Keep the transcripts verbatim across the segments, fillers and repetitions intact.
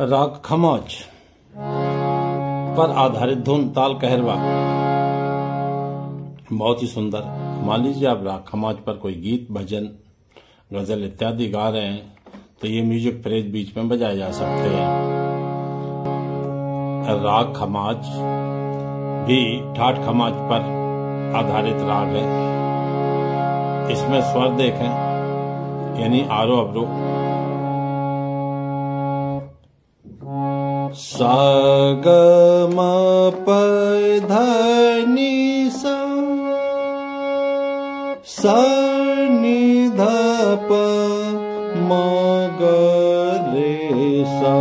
राग खमाज पर आधारित धुन ताल कहरवा बहुत ही सुंदर। मान लीजिए आप राग खमाज पर कोई गीत, भजन, गजल इत्यादि गा रहे हैं तो ये म्यूजिक फ्रेज बीच में बजाए जा सकते हैं। राग खमाज भी ठाठ खमाज पर आधारित राग है। इसमें स्वर देखें, यानी आरोह अवरोह। सा ग म प ध नि सा, सा नि ध प म ग रे सा।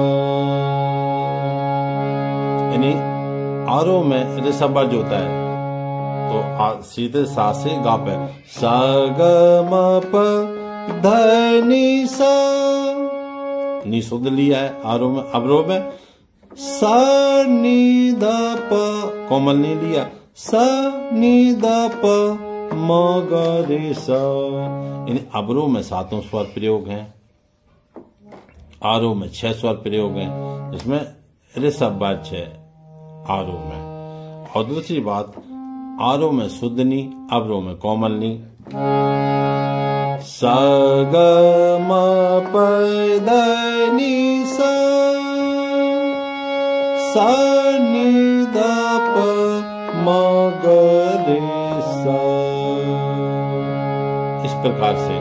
यानी आरोह में ऋषभ होता है तो सीधे सा से गा पे सा ग म प ध नि सा, नि शुद्ध लिया है आरोह में। अवरोह में सा नि ध प कोमल नहीं लिया, सा नि ध प म ग रे सा। इन अवरोह में सातों स्वर प्रयोग हैं, आरोह में छह स्वर प्रयोग हैं, जिसमें ऋषभ वाच्य है आरोह में। और दूसरी बात, आरोह में शुद्ध नी, अवरोह में कोमल नी। सा ग म प ध नि सा, सा नि ध प म ग रे सा। इस प्रकार से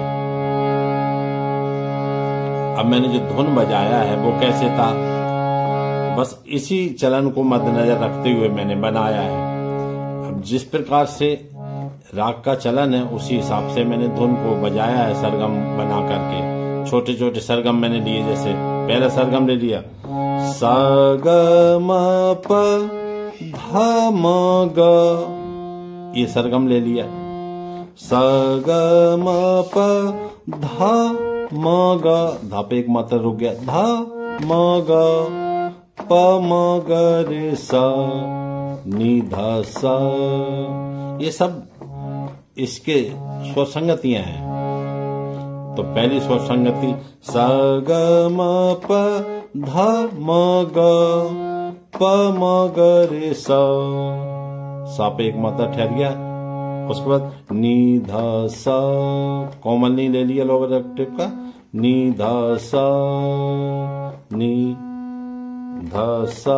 अब मैंने जो धुन बजाया है वो कैसे था, बस इसी चलन को मद्देनजर रखते हुए मैंने बनाया है। अब जिस प्रकार से राग का चलन है उसी हिसाब से मैंने धुन को बजाया है, सरगम बना करके। छोटे छोटे सरगम मैंने लिए, जैसे पहला सरगम ले लिया सा ग म प ध म ग, ये सरगम ले लिया। सा ग म प ध म ग, धा पे एक मात्रा रुक गया, ध म ग प म ग रे सा नि ध सा। ये सब इसके स्वर संगतियां हैं। तो पहली स्वर संगति सा ग म प ध म ग प म ग रे सा, सा पे एक मात्रा ठहर गया। उसके बाद नि ध सा, कोमल नी ले लिया लोअर ऑक्टेव का, नि ध सा, नि ध सा।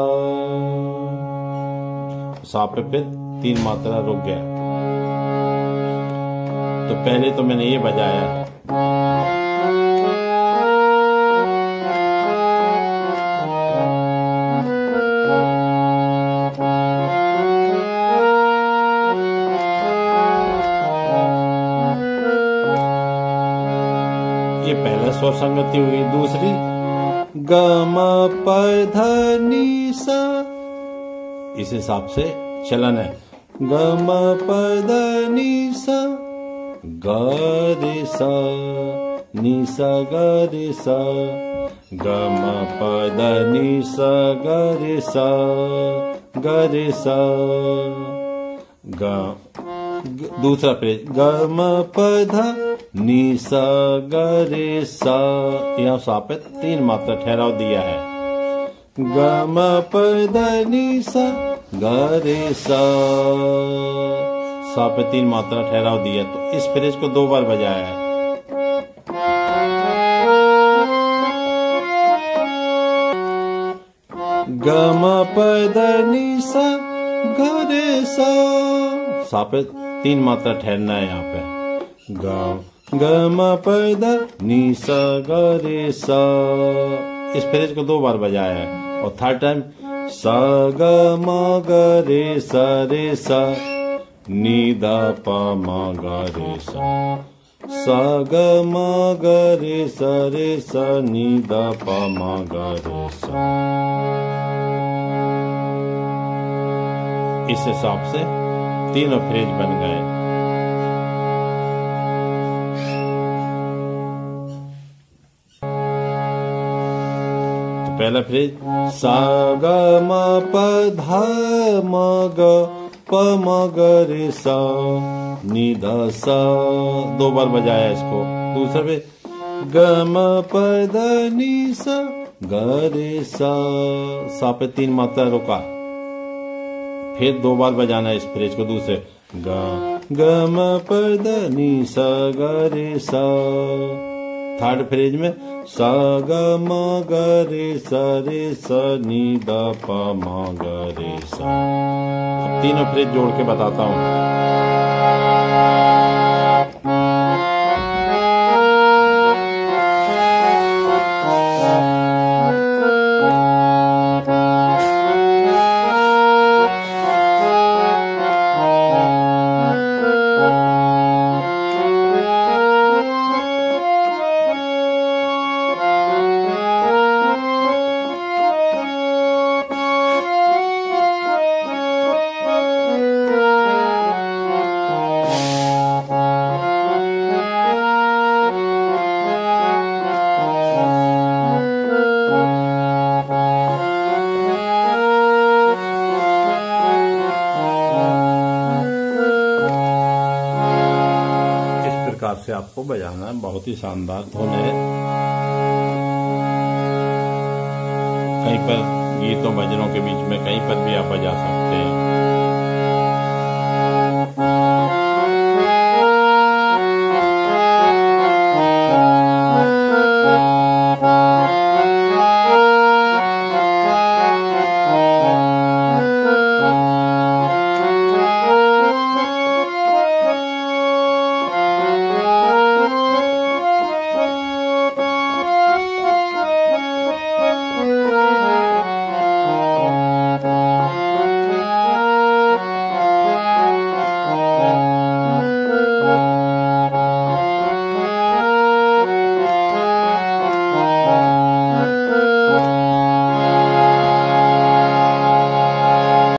सा पे फिर तीन मात्रा रुक गया। तो पहले तो मैंने ये बजाया, ये पहला स्वर संगति हुई। दूसरी ग म प ध नि सा, इस हिसाब से चलन है। ग म प ध नि सा, ग रे सा, नि सा ग रे सा, ग म प ध नि सा ग रे सा, ग रे सा। ग दूसरा फ्रेज ग म प ध नि सा ग रे सा, यहाँ सा पे तीन मात्रा ठहराव दिया है। ग म प ध नि सा ग रे सा, सा पे तीन मात्रा ठहराव दिया। तो इस फ्रेज को दो बार बजाया है। ग म प ध नि सा ग रे सा, सा पे तीन मात्रा ठहरना है यहाँ पे। ग ग म प ध नि सा ग रे सा, इस फ्रेज को दो बार बजाया है। और थर्ड टाइम सा ग म ग रे सा रे सा, नि ध प म ग रे सा, सा ग म ग रे सा रे सा, नि ध प म ग रे सा। इस हिसाब से तीनों फ्रेज बन गए। तो पहला फ्रेज सा ग म प ध म ग प म ग रे सा, नि ध सा, दो बार बजाया इसको। दूसरा फ्रेज ग म प ध नि सा ग रे सा, सा पे तीन मात्रा रुका, फिर दो बार बजाना है इस फ्रेज को दूसरे, ग ग म प द नी सा ग रे सा। थर्ड फ्रेज में सा ग म ग रे सा रे सा नी द प म ग रे सा। अब तीनों फ्रेज जोड़ के बताता हूँ। से आपको बजाना है, बहुत ही शानदार धुन है। कहीं पर गीतों भजनों के बीच में कहीं पर भी आप बजा सकते हैं।